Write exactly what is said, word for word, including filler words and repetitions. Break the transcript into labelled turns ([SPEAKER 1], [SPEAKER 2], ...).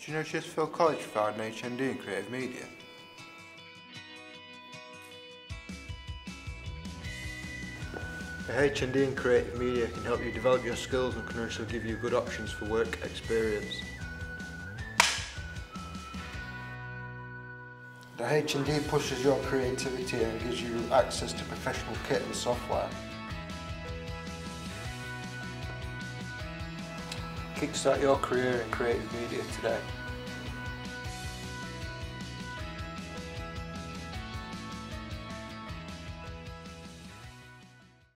[SPEAKER 1] Did you know Chesterfield College found an H N D in creative media?
[SPEAKER 2] A H N D in creative media can help you develop your skills and can also give you good options for work experience.
[SPEAKER 1] The H N D pushes your creativity and gives you access to professional kit and software. Kickstart your career in creative media today.